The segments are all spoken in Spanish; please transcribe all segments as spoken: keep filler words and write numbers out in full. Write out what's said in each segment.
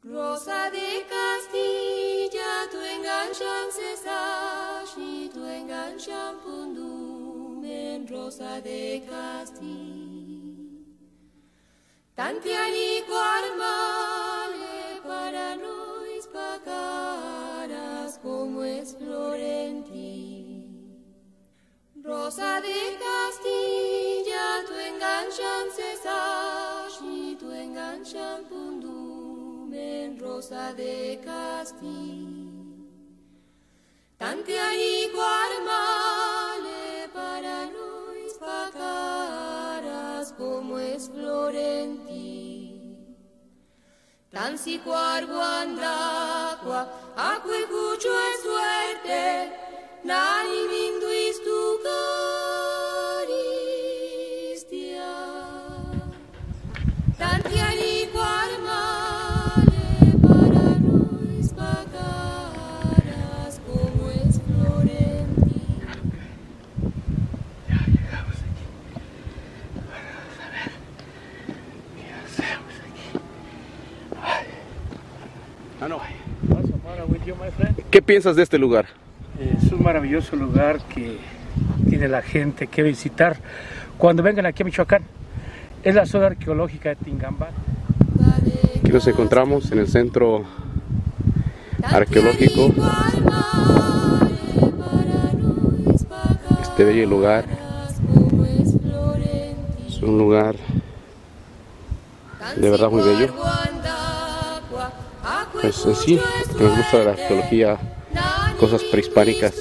Rosa de Castilla, tu enganchan cesar, și tu enganchan pundumen, Rosa de Castilla. Tantianico armale para nos pacaras como es Florenti. Rosa de Castilla, tu enganchan cesar, și tu enganchan pundumen, Rosa de Castilla. Tantianico armale para nos pacaras como es Florenti. Tansi cuargo andaqua, acque cucho es suerte, nani minduis tu caristia. Tantianico armale para nos pacaras como es Florenti. Ya llegamos aquí. Bueno, vamos a ver qué hacemos aquí. Ay. Ah, no. My friend. ¿Qué piensas de este lugar? Es un maravilloso lugar que tiene la gente que visitar cuando vengan aquí a Michoacán. Es la zona arqueológica de Tingambat. Aquí nos encontramos en el centro arqueológico. Este bello lugar es un lugar de verdad muy bello. Pues en sí, que nos gusta la arqueología, cosas prehispánicas.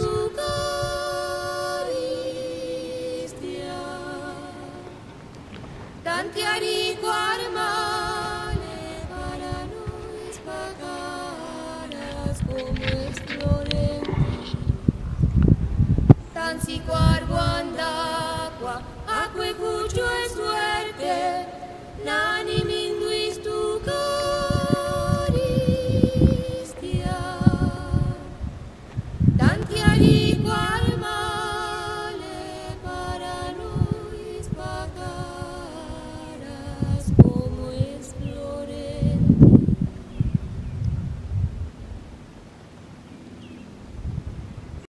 Tantianico armale para nos pacaras como es Florenti. Tansi cuarguan